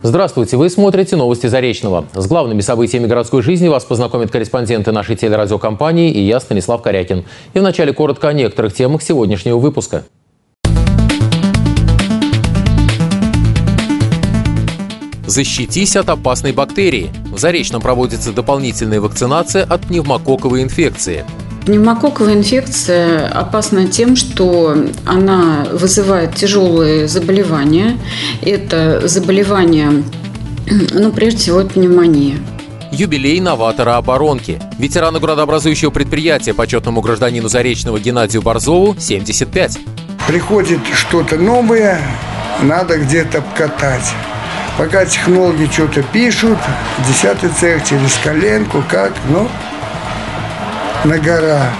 Здравствуйте, вы смотрите новости Заречного. С главными событиями городской жизни вас познакомят корреспонденты нашей телерадиокомпании и я, Станислав Корякин. И вначале коротко о некоторых темах сегодняшнего выпуска. Защитись от опасной бактерии. В Заречном проводится дополнительная вакцинация от пневмококковой инфекции. Пневмококковая инфекция опасна тем, что она вызывает тяжелые заболевания. Это заболевания, прежде всего, пневмония. Юбилей новатора оборонки. Ветерану градообразующего предприятия, почетному гражданину Заречного Геннадию Борзову 75. Приходит что-то новое, надо где-то обкатать. Пока технологи что-то пишут, 10-й цех через коленку, на гора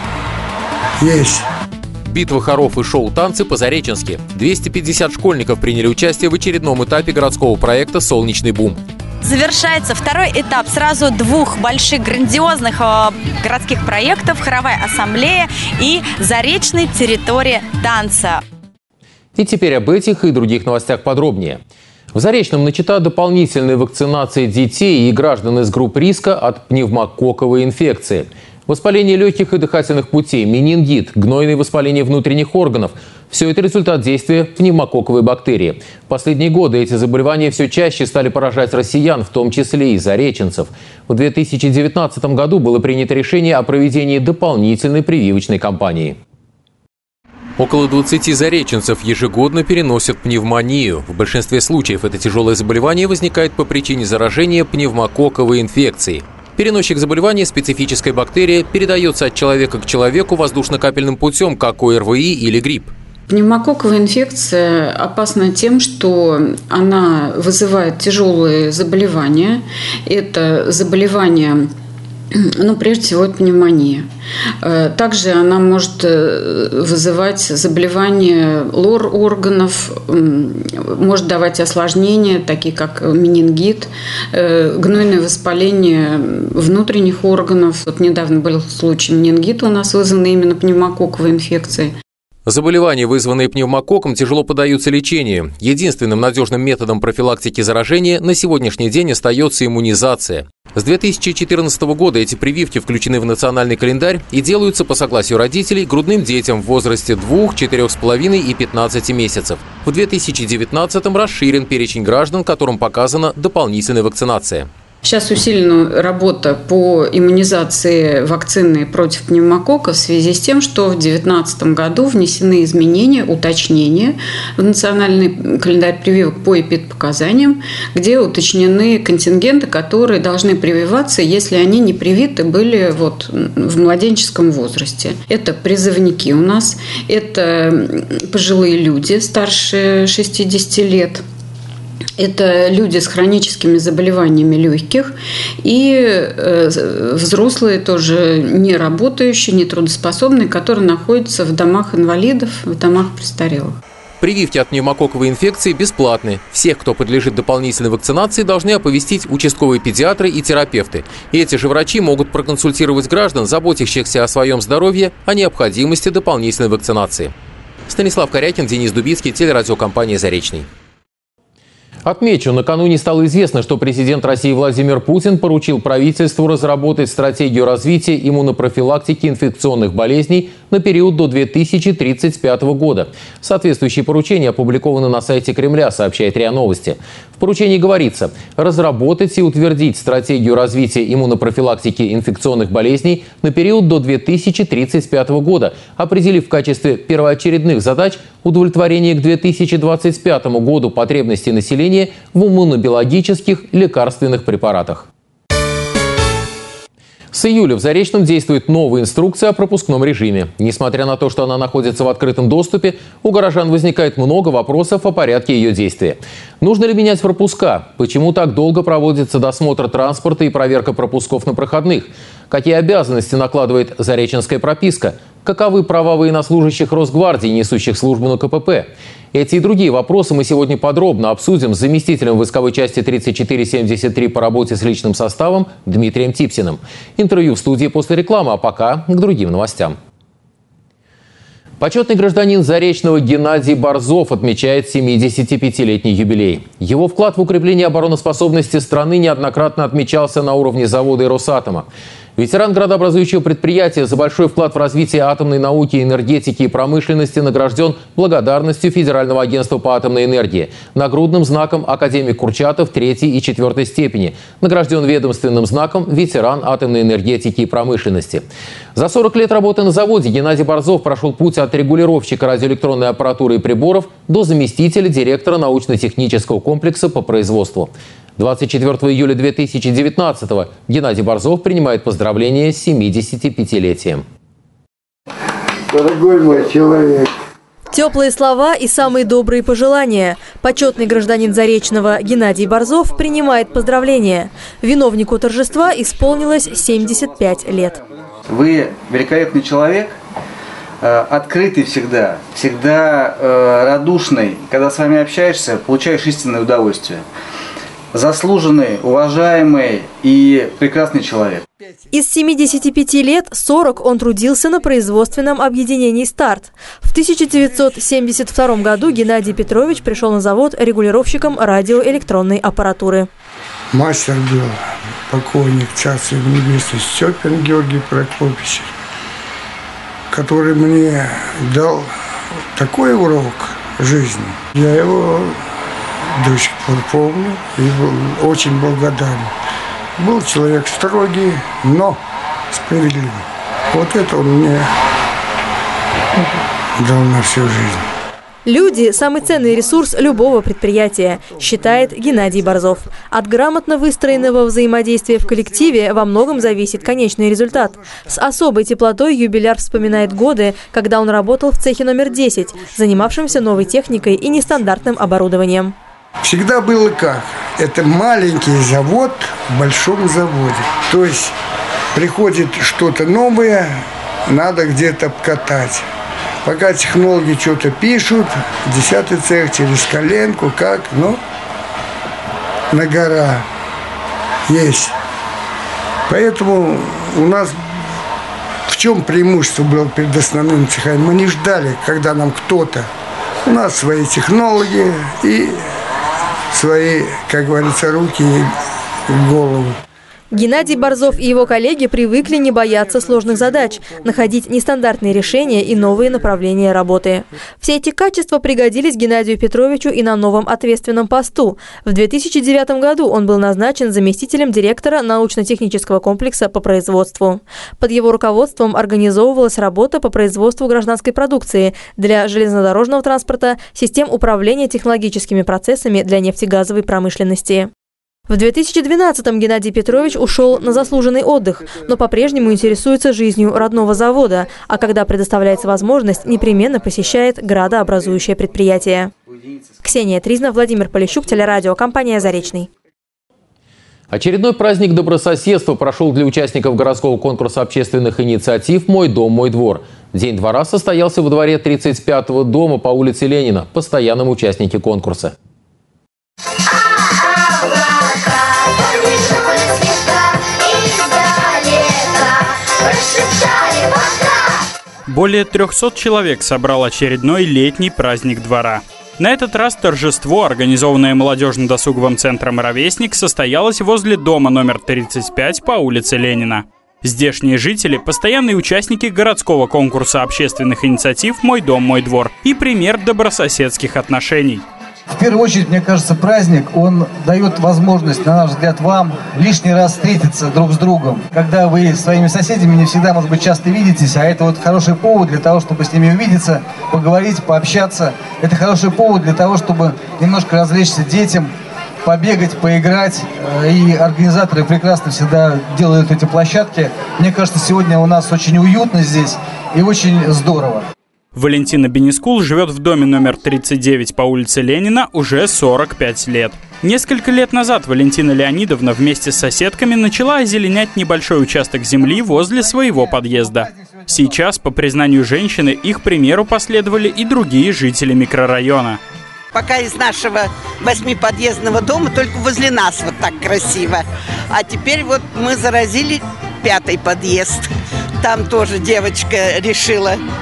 есть. Битва хоров и шоу-танцы по-зареченски. 250 школьников приняли участие в очередном этапе городского проекта «Солнечный бум». Завершается второй этап сразу двух больших грандиозных городских проектов «Хоровая ассамблея» и «Заречный территория танца». И теперь об этих и других новостях подробнее. В Заречном начата дополнительная вакцинация детей и граждан из групп риска от пневмококковой инфекции. Воспаление легких и дыхательных путей, менингит, гнойное воспаление внутренних органов – все это результат действия пневмококковой бактерии. В последние годы эти заболевания все чаще стали поражать россиян, в том числе и зареченцев. В 2019 году было принято решение о проведении дополнительной прививочной кампании. Около 20 зареченцев ежегодно переносят пневмонию. В большинстве случаев это тяжелое заболевание возникает по причине заражения пневмококковой инфекцией. Переносчик заболевания, специфическая бактерия, передается от человека к человеку воздушно-капельным путем, как ОРВИ или грипп. Пневмококковая инфекция опасна тем, что она вызывает тяжелые заболевания. Это заболевания, прежде всего, это пневмония. Также она может вызывать заболевания лор-органов, может давать осложнения, такие как менингит, гнойное воспаление внутренних органов. Недавно был случай менингита у нас, вызванный именно пневмококковой инфекцией. Заболевания, вызванные пневмококком, тяжело поддаются лечению. Единственным надежным методом профилактики заражения на сегодняшний день остается иммунизация. С 2014 года эти прививки включены в национальный календарь и делаются по согласию родителей грудным детям в возрасте 2, 4,5 и 15 месяцев. В 2019-м расширен перечень граждан, которым показана дополнительная вакцинация. Сейчас усилена работа по иммунизации вакцины против пневмококка в связи с тем, что в 2019 году внесены изменения, уточнения в национальный календарь прививок по эпидпоказаниям, где уточнены контингенты, которые должны прививаться, если они не привиты были в младенческом возрасте. Это призывники у нас, это пожилые люди старше 60 лет. Это люди с хроническими заболеваниями легких и взрослые, тоже не работающие, нетрудоспособные, которые находятся в домах инвалидов, в домах престарелых. Прививки от пневмококковой инфекции бесплатны. Всех, кто подлежит дополнительной вакцинации, должны оповестить участковые педиатры и терапевты. И эти же врачи могут проконсультировать граждан, заботящихся о своем здоровье, о необходимости дополнительной вакцинации. Станислав Корякин, Денис Дубицкий, телерадиокомпания «Заречный». Отмечу, накануне стало известно, что президент России Владимир Путин поручил правительству разработать стратегию развития иммунопрофилактики инфекционных болезней на период до 2035 года. Соответствующие поручения опубликованы на сайте Кремля, сообщает РИА Новости. В поручении говорится: разработать и утвердить стратегию развития иммунопрофилактики инфекционных болезней на период до 2035 года, определив в качестве первоочередных задач удовлетворение к 2025 году потребностей населения в иммунобиологических лекарственных препаратах. С июля в Заречном действует новая инструкция о пропускном режиме. Несмотря на то, что она находится в открытом доступе, у горожан возникает много вопросов о порядке ее действия. Нужно ли менять пропуска? Почему так долго проводится досмотр транспорта и проверка пропусков на проходных? Какие обязанности накладывает зареченская прописка? Каковы права военнослужащих Росгвардии, несущих службу на КПП? Эти и другие вопросы мы сегодня подробно обсудим с заместителем войсковой части 3473 по работе с личным составом Дмитрием Типсиным. Интервью в студии после рекламы, а пока к другим новостям. Почетный гражданин Заречного Геннадий Борзов отмечает 75-летний юбилей. Его вклад в укрепление обороноспособности страны неоднократно отмечался на уровне завода и Росатома. Ветеран градообразующего предприятия за большой вклад в развитие атомной науки, энергетики и промышленности награжден благодарностью Федерального агентства по атомной энергии, нагрудным знаком академик Курчатов 3-й и 4-й степени, награжден ведомственным знаком ветеран атомной энергетики и промышленности. За 40 лет работы на заводе Геннадий Борзов прошел путь от регулировщика радиоэлектронной аппаратуры и приборов до заместителя директора научно-технического комплекса по производству. 24 июля 2019-го Геннадий Борзов принимает поздравления с 75-летием. Дорогой мой человек. Теплые слова и самые добрые пожелания. Почетный гражданин Заречного Геннадий Борзов принимает поздравления. Виновнику торжества исполнилось 75 лет. Вы великолепный человек, открытый всегда радушный. Когда с вами общаешься, получаешь истинное удовольствие. Заслуженный, уважаемый и прекрасный человек. Из 75 лет 40 он трудился на производственном объединении «Старт». В 1972 году Геннадий Петрович пришел на завод регулировщиком радиоэлектронной аппаратуры. Мастер был покойник, царство небесное, Степин Георгий Прокопьевич, который мне дал такой урок жизни. Я его до сих пор помню и был очень благодарен. Был человек строгий, но справедливый. Вот это он мне дал на всю жизнь. Люди – самый ценный ресурс любого предприятия, считает Геннадий Борзов. От грамотно выстроенного взаимодействия в коллективе во многом зависит конечный результат. С особой теплотой юбиляр вспоминает годы, когда он работал в цехе номер 10, занимавшемся новой техникой и нестандартным оборудованием. Всегда было как? Это маленький завод в большом заводе. То есть приходит что-то новое, надо где-то обкатать. Пока технологи что-то пишут, 10-й цех через коленку, как, на гора есть. Поэтому у нас в чем преимущество было перед основными цехами? Мы не ждали, когда нам кто-то. У нас свои технологии и свои, как говорится, руки и голову. Геннадий Борзов и его коллеги привыкли не бояться сложных задач, находить нестандартные решения и новые направления работы. Все эти качества пригодились Геннадию Петровичу и на новом ответственном посту. В 2009 году он был назначен заместителем директора научно-технического комплекса по производству. Под его руководством организовывалась работа по производству гражданской продукции для железнодорожного транспорта, систем управления технологическими процессами для нефтегазовой промышленности. В 2012-м Геннадий Петрович ушел на заслуженный отдых, но по-прежнему интересуется жизнью родного завода, а когда предоставляется возможность, непременно посещает градообразующее предприятие. Ксения Тризна, Владимир Полищук, телерадио, компания «Заречный». Очередной праздник добрососедства прошел для участников городского конкурса общественных инициатив «Мой дом, мой двор». День двора состоялся во дворе 35-го дома по улице Ленина, постоянном участнике конкурса. Более 300 человек собрал очередной летний праздник двора. На этот раз торжество, организованное молодежно-досуговым центром «Ровесник», состоялось возле дома номер 35 по улице Ленина. Здешние жители – постоянные участники городского конкурса общественных инициатив «Мой дом, мой двор» и пример добрососедских отношений. В первую очередь, мне кажется, праздник, он дает возможность, на наш взгляд, вам лишний раз встретиться друг с другом. Когда вы с своими соседями не всегда, может быть, часто видитесь, а это вот хороший повод для того, чтобы с ними увидеться, поговорить, пообщаться. Это хороший повод для того, чтобы немножко развлечься детям, побегать, поиграть. И организаторы прекрасно всегда делают эти площадки. Мне кажется, сегодня у нас очень уютно здесь и очень здорово. Валентина Бенискул живет в доме номер 39 по улице Ленина уже 45 лет. Несколько лет назад Валентина Леонидовна вместе с соседками начала озеленять небольшой участок земли возле своего подъезда. Сейчас, по признанию женщины, их примеру последовали и другие жители микрорайона. Пока из нашего 8-подъездного дома только возле нас вот так красиво. А теперь вот мы заразили 5-й подъезд. Там тоже девочка решила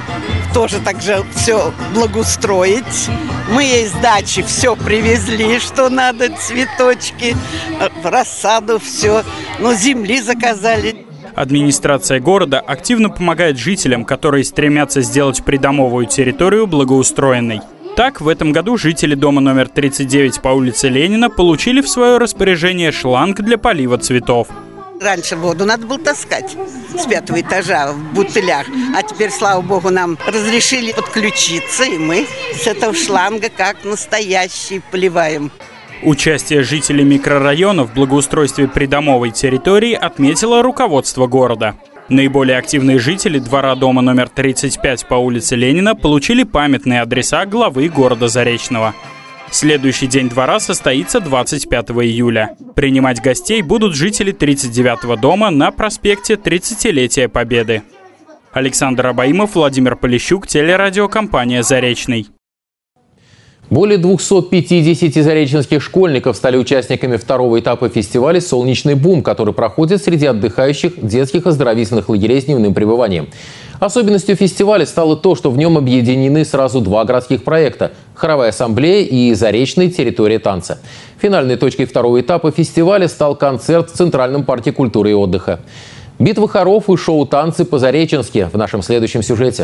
тоже так же все благоустроить. Мы ей с дачи все привезли, что надо, цветочки, рассаду, все. Но земли заказали. Администрация города активно помогает жителям, которые стремятся сделать придомовую территорию благоустроенной. Так, в этом году жители дома номер 39 по улице Ленина получили в свое распоряжение шланг для полива цветов. Раньше воду надо было таскать с 5-го этажа в бутылях, а теперь, слава богу, нам разрешили подключиться, и мы с этого шланга как настоящий поливаем. Участие жителей микрорайонов в благоустройстве придомовой территории отметило руководство города. Наиболее активные жители двора дома номер 35 по улице Ленина получили памятные адреса главы города Заречного. Следующий день двора состоится 25 июля. Принимать гостей будут жители 39-го дома на проспекте 30-летия Победы. Александр Абаимов, Владимир Полищук, телерадиокомпания «Заречный». Более 250 зареченских школьников стали участниками второго этапа фестиваля «Солнечный бум», который проходит среди отдыхающих детских оздоровительных лагерей с дневным пребыванием. Особенностью фестиваля стало то, что в нем объединены сразу два городских проекта – «Хоровая ассамблея» и «Заречный. Территория танца». Финальной точкой второго этапа фестиваля стал концерт в Центральном парке культуры и отдыха. Битва хоров и шоу «Танцы по-зареченски» в нашем следующем сюжете.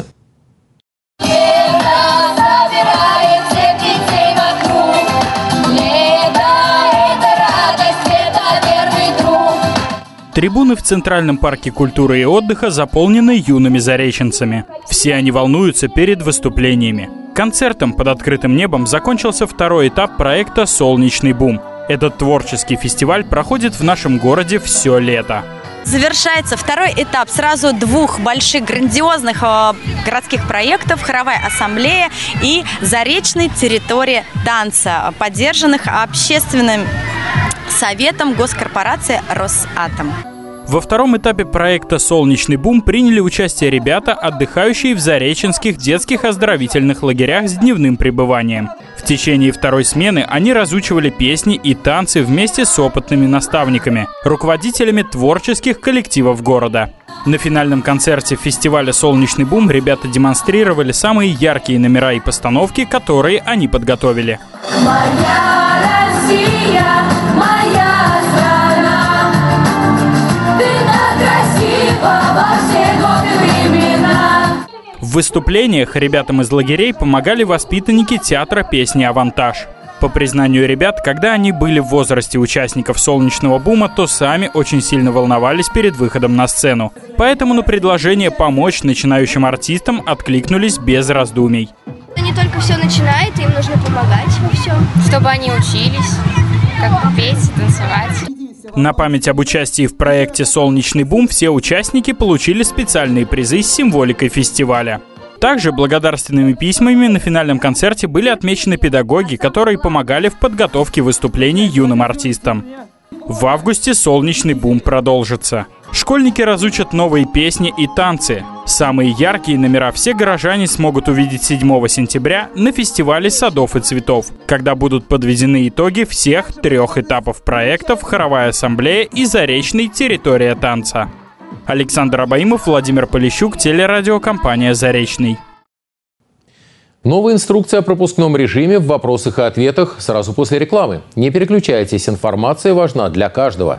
Трибуны в Центральном парке культуры и отдыха заполнены юными зареченцами. Все они волнуются перед выступлениями. Концертом под открытым небом закончился второй этап проекта «Солнечный бум». Этот творческий фестиваль проходит в нашем городе все лето. Завершается второй этап сразу двух больших грандиозных городских проектов «Хоровая ассамблея» и «Заречный. Территория танца», поддержанных общественным советом госкорпорации «Росатом». Во втором этапе проекта «Солнечный бум» приняли участие ребята, отдыхающие в зареченских детских оздоровительных лагерях с дневным пребыванием. В течение второй смены они разучивали песни и танцы вместе с опытными наставниками, руководителями творческих коллективов города. На финальном концерте фестиваля «Солнечный бум» ребята демонстрировали самые яркие номера и постановки, которые они подготовили. Моя Россия, моя страна, ты так красива во все годы времена. В выступлениях ребятам из лагерей помогали воспитанники театра песни «Авантаж». По признанию ребят, когда они были в возрасте участников «Солнечного бума», то сами очень сильно волновались перед выходом на сцену. Поэтому на предложение помочь начинающим артистам откликнулись без раздумий. Не только все начинает, им нужно помогать во всем, чтобы они учились, как петь, танцевать. На память об участии в проекте «Солнечный бум» все участники получили специальные призы с символикой фестиваля. Также благодарственными письмами на финальном концерте были отмечены педагоги, которые помогали в подготовке выступлений юным артистам. В августе «Солнечный бум» продолжится. Школьники разучат новые песни и танцы. Самые яркие номера все горожане смогут увидеть 7 сентября на фестивале «Садов и цветов», когда будут подведены итоги всех 3 этапов проектов «Хоровая ассамблея» и «Заречный. Территория танца». Александр Абаимов, Владимир Полищук, телерадиокомпания «Заречный». Новая инструкция о пропускном режиме в вопросах и ответах сразу после рекламы. Не переключайтесь, информация важна для каждого.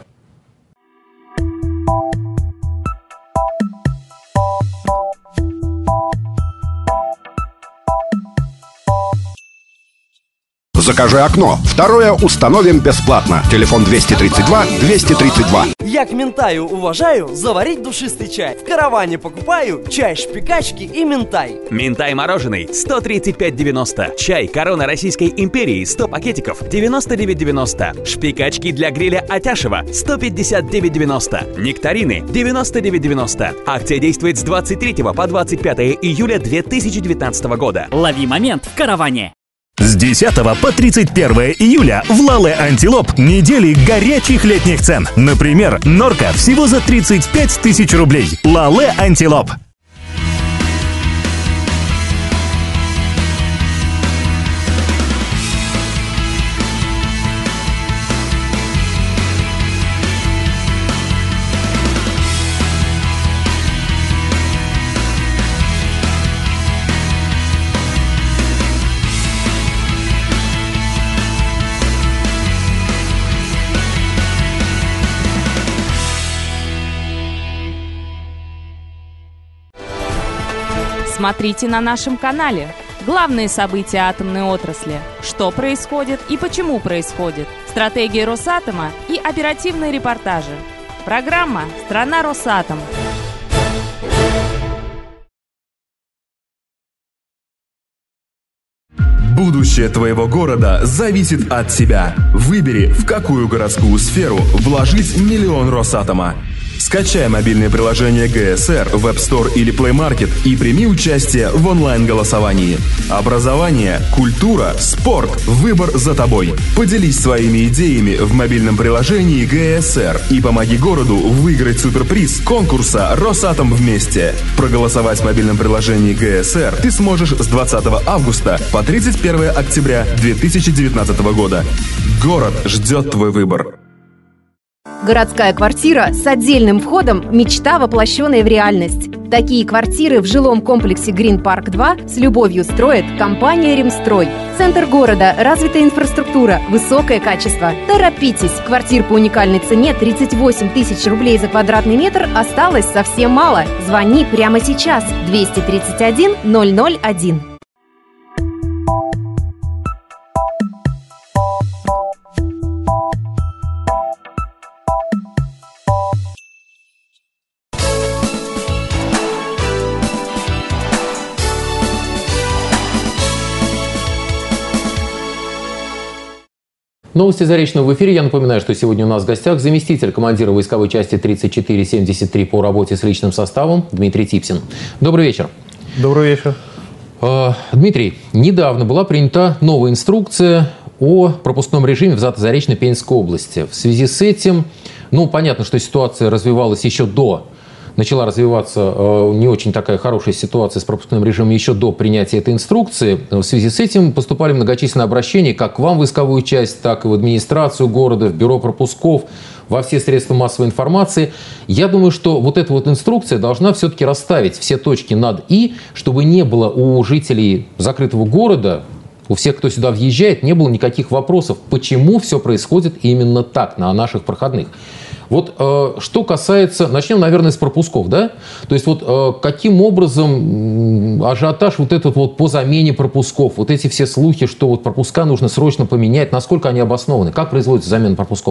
Закажи окно. Второе установим бесплатно. Телефон 232-232. Я к Минтаю уважаю заварить душистый чай. В караване покупаю чай, шпикачки и Минтай. Минтай мороженый 135,90. Чай Корона Российской империи 100 пакетиков 99,90. Шпикачки для гриля Атяшева 159,90. Нектарины 99,90. Акция действует с 23 по 25 июля 2019 года. Лови момент в караване. С 10 по 31 июля в Лале Антилоп недели горячих летних цен. Например, норка всего за 35 тысяч рублей. Лале Антилоп. Смотрите на нашем канале. Главные события атомной отрасли. Что происходит и почему происходит. Стратегии Росатома и оперативные репортажи. Программа «Страна Росатом». Будущее твоего города зависит от тебя. Выбери, в какую городскую сферу вложить 1 000 000 Росатома. Скачай мобильное приложение ГСР в App Store или Play Market и прими участие в онлайн-голосовании. Образование, культура, спорт. Выбор за тобой. Поделись своими идеями в мобильном приложении ГСР и помоги городу выиграть суперприз конкурса «Росатом вместе». Проголосовать в мобильном приложении ГСР ты сможешь с 20 августа по 31 октября 2019 года. Город ждет твой выбор. Городская квартира с отдельным входом – мечта, воплощенная в реальность. Такие квартиры в жилом комплексе Green Park 2 с любовью строит компания «Ремстрой». Центр города, развитая инфраструктура, высокое качество. Торопитесь! Квартир по уникальной цене 38 000 рублей за квадратный метр осталось совсем мало. Звони прямо сейчас. 231 001. Новости Заречного в эфире. Я напоминаю, что сегодня у нас в гостях заместитель командира войсковой части 3473 по работе с личным составом Дмитрий Типсин. Добрый вечер. Добрый вечер. Дмитрий, недавно была принята новая инструкция о пропускном режиме в Заречно-Пензенской области. В связи с этим, понятно, что ситуация развивалась начала развиваться не очень такая хорошая ситуация с пропускным режимом еще до принятия этой инструкции. В связи с этим поступали многочисленные обращения как к вам в войсковую часть, так и в администрацию города, в бюро пропусков, во все средства массовой информации. Я думаю, что вот эта вот инструкция должна все-таки расставить все точки над «и», чтобы не было у жителей закрытого города, у всех, кто сюда въезжает, не было никаких вопросов, почему все происходит именно так на наших проходных. Вот что касается, начнем, наверное, с пропусков, да? То есть каким образом ажиотаж по замене пропусков, вот эти все слухи, что пропуска нужно срочно поменять, насколько они обоснованы? Как производится замена пропусков?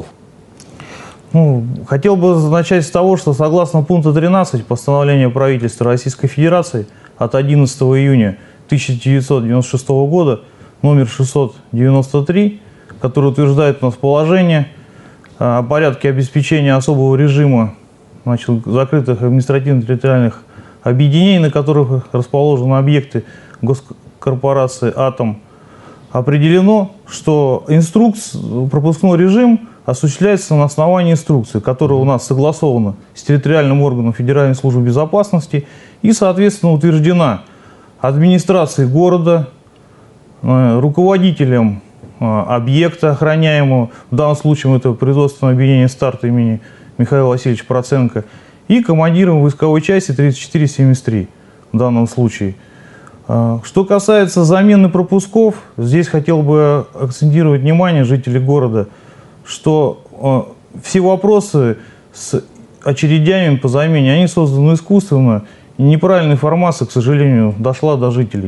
Хотел бы начать с того, что согласно пункту 13 постановления правительства Российской Федерации от 11 июня 1996 года, номер 693, который утверждает у нас положение о порядке обеспечения особого режима закрытых административно-территориальных объединений, на которых расположены объекты госкорпорации «Атом», определено, что пропускной режим осуществляется на основании инструкции, которая у нас согласована с территориальным органом Федеральной службы безопасности и, соответственно, утверждена администрацией города, руководителем объекта охраняемого, в данном случае это производственное объединение «Старт» имени Михаила Васильевича Проценко, и командиром войсковой части 3473 в данном случае. Что касается замены пропусков, здесь хотел бы акцентировать внимание жителей города, что все вопросы с очередями по замене, они созданы искусственно, и неправильная информация, к сожалению, дошла до жителей.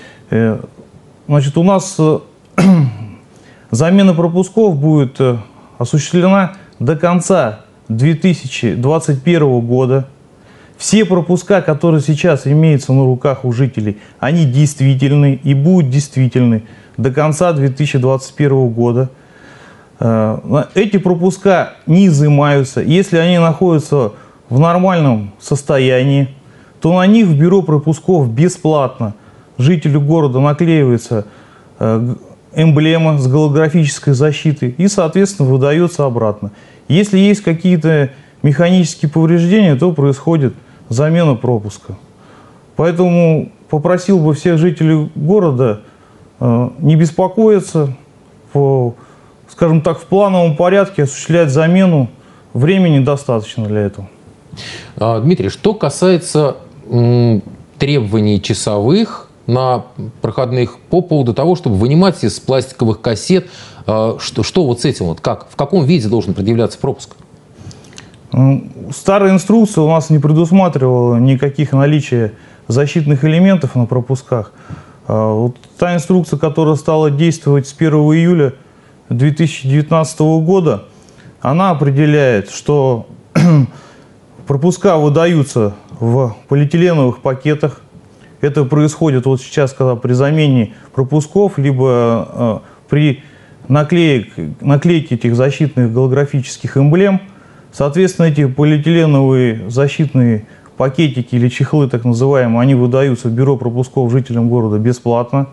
У нас замена пропусков будет осуществлена до конца 2021 года. Все пропуска, которые сейчас имеются на руках у жителей, они действительны и будут действительны до конца 2021 года. Эти пропуска не изымаются. Если они находятся в нормальном состоянии, то на них в бюро пропусков бесплатно жителю города наклеивается эмблема с голографической защитой и, соответственно, выдается обратно. Если есть какие-то механические повреждения, то происходит замена пропуска. Поэтому попросил бы всех жителей города не беспокоиться, скажем так, в плановом порядке осуществлять замену. Времени достаточно для этого. Дмитрий, что касается требований часовых на проходных по поводу того, чтобы вынимать из пластиковых кассет, что вот с этим, в каком виде должен предъявляться пропуск? Старая инструкция у нас не предусматривала никаких наличия защитных элементов на пропусках. Вот та инструкция, которая стала действовать с 1 июля 2019 года, она определяет, что пропуска выдаются в полиэтиленовых пакетах. Это происходит вот сейчас, когда при замене пропусков, либо при наклейке этих защитных голографических эмблем. Соответственно, эти полиэтиленовые защитные пакетики или чехлы, так называемые, они выдаются в бюро пропусков жителям города бесплатно.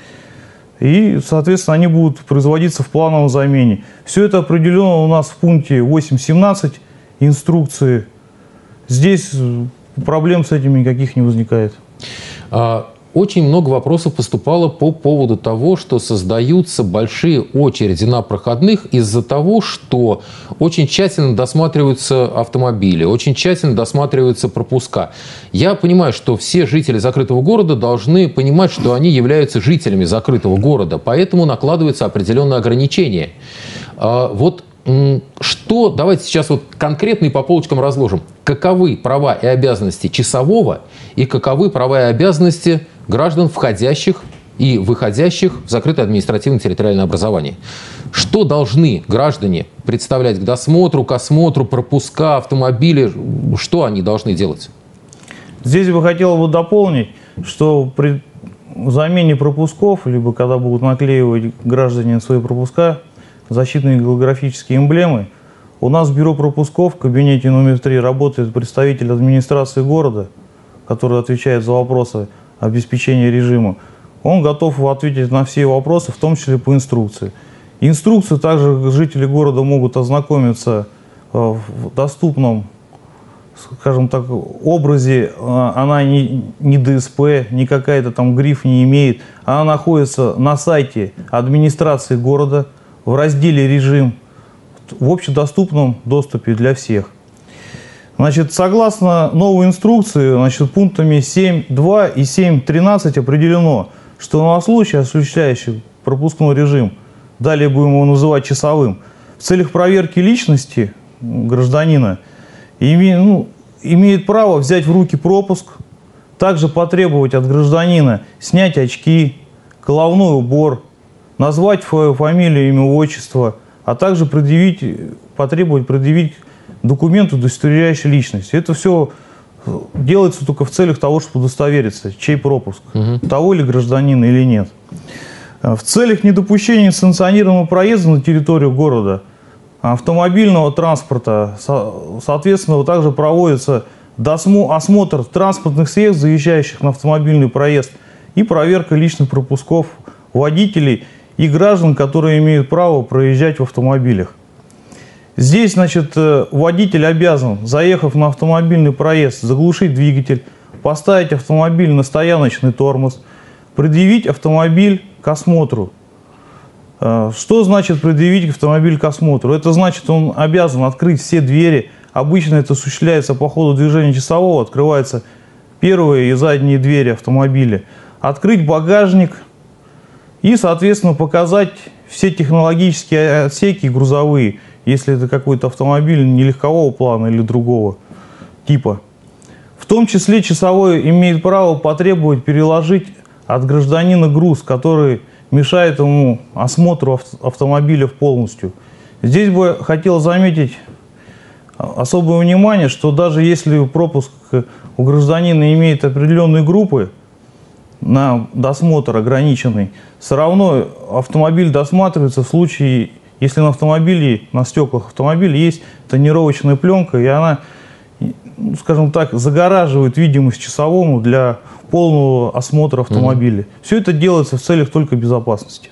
И, соответственно, они будут производиться в плановом замене. Все это определено у нас в пункте 8.17 инструкции. Здесь проблем с этим никаких не возникает. Очень много вопросов поступало по поводу того, что создаются большие очереди на проходных из-за того, что очень тщательно досматриваются автомобили, очень тщательно досматриваются пропуска. Я понимаю, что все жители закрытого города должны понимать, что они являются жителями закрытого города, поэтому накладываются определенные ограничения. Вот что, давайте сейчас вот конкретно и по полочкам разложим. Каковы права и обязанности часового и каковы права и обязанности граждан, входящих и выходящих в закрытое административно-территориальное образование? Что должны граждане представлять к досмотру, к осмотру, пропуска, автомобили? Что они должны делать? Здесь бы хотел бы дополнить, что при замене пропусков, либо когда будут наклеивать граждане свои пропуска, защитные голографические эмблемы, у нас в бюро пропусков в кабинете номер 3 работает представитель администрации города, который отвечает за вопросы обеспечения режима. Он готов ответить на все вопросы, в том числе по инструкции. Инструкцию также жители города могут ознакомиться в доступном, скажем так, образе. Она не ДСП, не какая-то там гриф не имеет. Она находится на сайте администрации города в разделе «Режим», в общедоступном доступе для всех. Значит, согласно новой инструкции, значит, пунктами 7.2 и 7.13 определено, что на случай, осуществляющий пропускной режим, далее будем его называть часовым, в целях проверки личности гражданина имеет право взять в руки пропуск, также потребовать от гражданина снять очки, головной убор, назвать свою фамилию, имя, отчество, а также потребовать предъявить документы, удостоверяющие личность. Это все делается только в целях того, чтобы удостовериться, чей пропуск, того ли гражданина или нет. В целях недопущения несанкционированного проезда на территорию города автомобильного транспорта, соответственно, также проводится осмотр транспортных средств, заезжающих на автомобильный проезд, и проверка личных пропусков водителей и граждан, которые имеют право проезжать в автомобилях. Здесь, значит, водитель обязан, заехав на автомобильный проезд, заглушить двигатель, поставить автомобиль на стояночный тормоз, предъявить автомобиль к осмотру. Что значит предъявить автомобиль к осмотру? Это значит, он обязан открыть все двери. Обычно это осуществляется по ходу движения часового. Открываются первые и задние двери автомобиля. Открыть багажник и, соответственно, показать все технологические отсеки грузовые, если это какой-то автомобиль не легкового плана или другого типа. В том числе часовой имеет право потребовать переложить от гражданина груз, который мешает ему осмотру автомобиля полностью. Здесь бы хотел заметить особое внимание, что даже если пропуск у гражданина имеет определенные группы на досмотр ограниченный, все равно автомобиль досматривается в случае, если на автомобиле, на стеклах автомобиля есть тонировочная пленка, и она, скажем так, загораживает видимость часовому для полного осмотра автомобиля. Все это делается в целях только безопасности.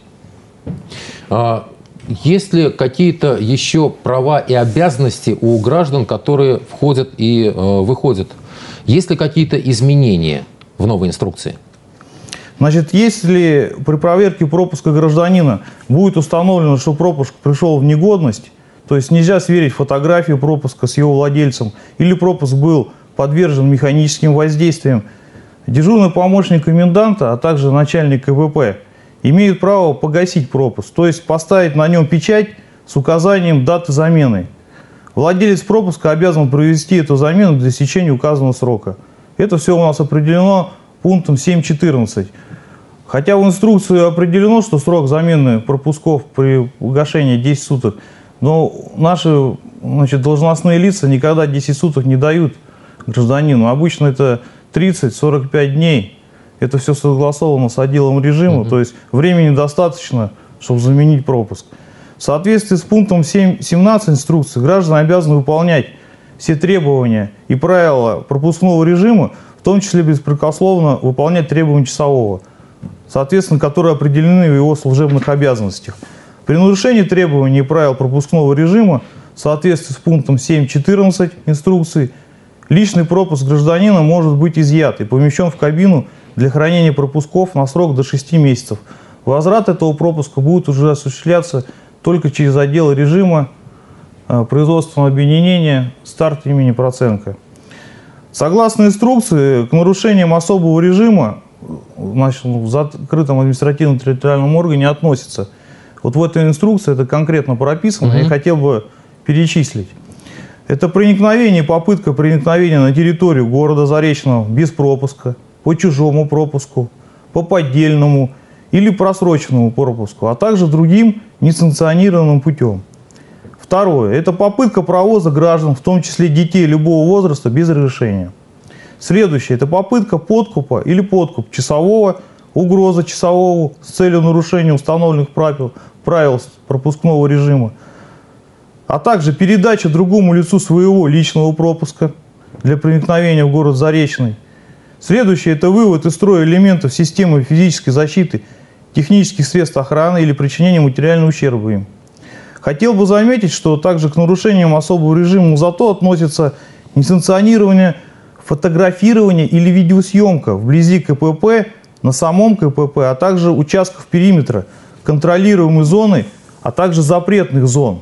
Есть ли какие-то еще права и обязанности у граждан, которые входят и выходят? Есть ли какие-то изменения в новой инструкции? Значит, если при проверке пропуска гражданина будет установлено, что пропуск пришел в негодность, то есть нельзя сверить фотографию пропуска с его владельцем, или пропуск был подвержен механическим воздействиям, дежурный помощник коменданта, а также начальник КПП имеют право погасить пропуск, то есть поставить на нем печать с указанием даты замены. Владелец пропуска обязан провести эту замену до истечения указанного срока. Это все у нас определено пунктом 7.14. Хотя в инструкции определено, что срок замены пропусков при погашении 10 суток, но наши, значит, должностные лица никогда 10 суток не дают гражданину. Обычно это 30-45 дней. Это все согласовано с отделом режима, то есть времени достаточно, чтобы заменить пропуск. В соответствии с пунктом 7.17 инструкции граждане обязаны выполнять все требования и правила пропускного режима, в том числе беспрекословно выполнять требования часового, соответственно, которые определены в его служебных обязанностях. При нарушении требований и правил пропускного режима в соответствии с пунктом 7.14 инструкции личный пропуск гражданина может быть изъят и помещен в кабину для хранения пропусков на срок до 6 месяцев. Возврат этого пропуска будет уже осуществляться только через отдел режима производственного объединения «Старт» имени Проценко. Согласно инструкции, к нарушениям особого режима, значит, в закрытом административно-территориальном органе относится. Вот в этой инструкции это конкретно прописано, я хотел бы перечислить. Это проникновение, попытка проникновения на территорию города Заречного без пропуска, по чужому пропуску, по поддельному или просроченному пропуску, а также другим несанкционированным путем. Второе. Это попытка провоза граждан, в том числе детей любого возраста, без разрешения. Следующее. Это попытка подкупа или подкуп часового, угроза часового с целью нарушения установленных правил пропускного режима, а также передача другому лицу своего личного пропуска для проникновения в город Заречный. Следующее – это вывод из строя элементов системы физической защиты, технических средств охраны или причинение материального ущерба им. Хотел бы заметить, что также к нарушениям особого режима ЗАТО относится несанкционирование, фотографирование или видеосъемка вблизи КПП, на самом КПП, а также участков периметра, контролируемой зоны, а также запретных зон.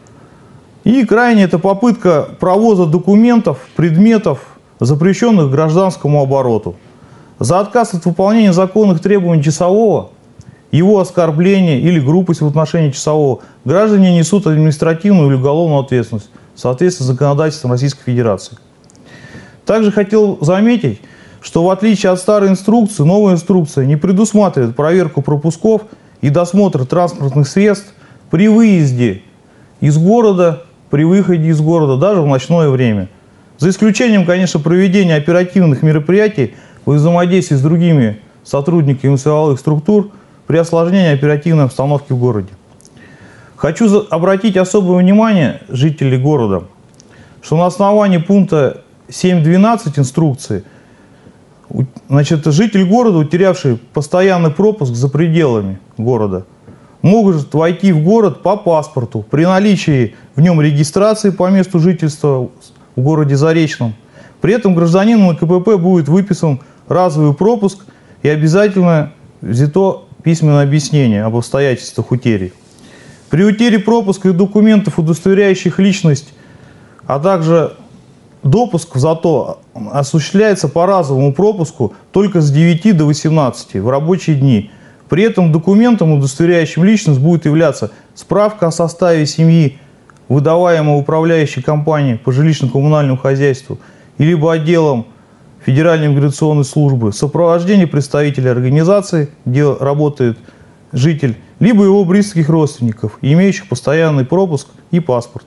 И крайне это попытка провоза документов, предметов, запрещенных гражданскому обороту. За отказ от выполнения законных требований часового, его оскорбление или грубость в отношении часового граждане несут административную или уголовную ответственность в соответствии с законодательством Российской Федерации. Также хотел заметить, что в отличие от старой инструкции, новая инструкция не предусматривает проверку пропусков и досмотр транспортных средств при выезде из города, при выходе из города, даже в ночное время. За исключением, конечно, проведения оперативных мероприятий во взаимодействии с другими сотрудниками силовых структур при осложнении оперативной обстановки в городе. Хочу обратить особое внимание жителей города, что на основании пункта 7.12 инструкции, значит, житель города, утерявший постоянный пропуск за пределами города, могут войти в город по паспорту при наличии в нем регистрации по месту жительства в городе Заречном. При этом гражданину на КПП будет выписан разовый пропуск и обязательно взято письменное объяснение об обстоятельствах утери. При утере пропуска и документов, удостоверяющих личность, а также допуск в ЗАТО осуществляется по разовому пропуску только с 9 до 18 в рабочие дни. При этом документом, удостоверяющим личность, будет являться справка о составе семьи, выдаваемая управляющей компанией по жилищно-коммунальному хозяйству, либо отделом Федеральной миграционной службы, сопровождение представителя организации, где работает житель, либо его близких родственников, имеющих постоянный пропуск и паспорт.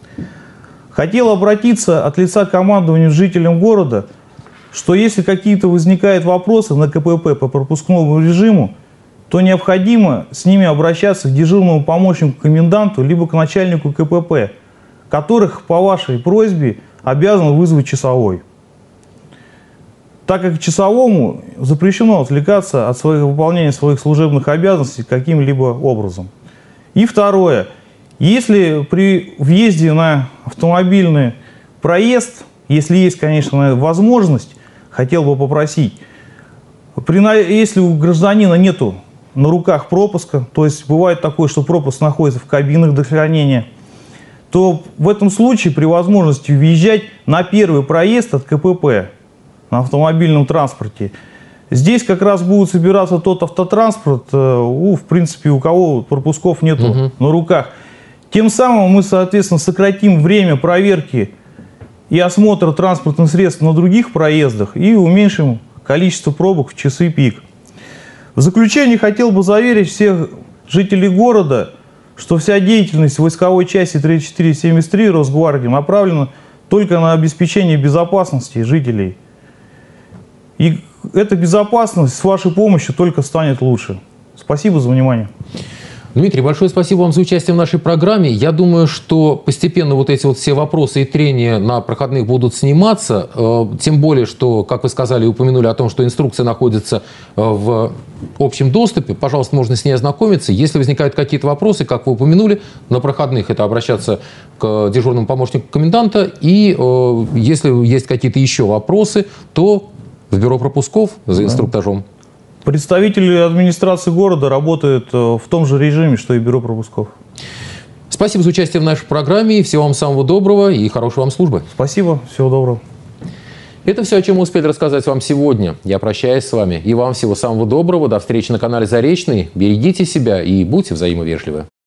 Хотел обратиться от лица командования к жителям города, что если какие-то возникают вопросы на КПП по пропускному режиму, то необходимо с ними обращаться к дежурному помощнику коменданту, либо к начальнику КПП, которых по вашей просьбе обязан вызвать часовой. Так как часовому запрещено отвлекаться от выполнения своих служебных обязанностей каким-либо образом. И второе. Если при въезде на автомобильный проезд, если есть, конечно, возможность, хотел бы попросить, если у гражданина нету на руках пропуска, то есть бывает такое, что пропуск находится в кабинах для хранения, то в этом случае при возможности въезжать на первый проезд от КПП на автомобильном транспорте. Здесь как раз будет собираться тот автотранспорт, в принципе, у кого пропусков нету на руках. Тем самым мы, соответственно, сократим время проверки и осмотр транспортных средств на других проездах и уменьшим количество пробок в часы пик. В заключение хотел бы заверить всех жителей города, что вся деятельность войсковой части 3473 Росгвардии направлена только на обеспечение безопасности жителей. И эта безопасность с вашей помощью только станет лучше. Спасибо за внимание. Дмитрий, большое спасибо вам за участие в нашей программе. Я думаю, что постепенно вот эти вот все вопросы и трения на проходных будут сниматься. Тем более, что, как вы сказали, упомянули о том, что инструкция находится в общем доступе. Пожалуйста, можно с ней ознакомиться. Если возникают какие-то вопросы, как вы упомянули, на проходных это обращаться к дежурному помощнику коменданта. И если есть какие-то еще вопросы, то в бюро пропусков за инструктажом. Представители администрации города работают в том же режиме, что и бюро пропусков. Спасибо за участие в нашей программе. Всего вам самого доброго и хорошей вам службы. Спасибо. Всего доброго. Это все, о чем мы успели рассказать вам сегодня. Я прощаюсь с вами. И вам всего самого доброго. До встречи на канале Заречный. Берегите себя и будьте взаимовежливы.